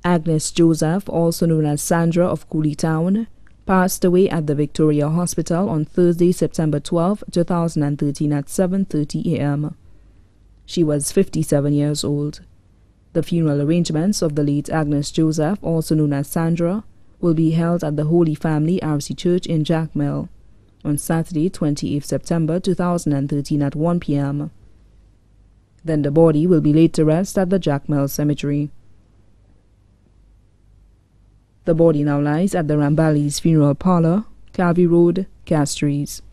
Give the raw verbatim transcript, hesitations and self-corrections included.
Agnes Joseph, also known as Sandra of Cooleytown, passed away at the Victoria Hospital on Thursday, September twelfth, two thousand thirteen at seven thirty a m She was fifty-seven years old. The funeral arrangements of the late Agnes Joseph, also known as Sandra, will be held at the Holy Family R C Church in Jackmill on Saturday, twenty-eighth September two thousand thirteen at one p m Then the body will be laid to rest at the Jackmill Cemetery. The body now lies at the Ramballi's Funeral Parlor, Calvi Road, Castries.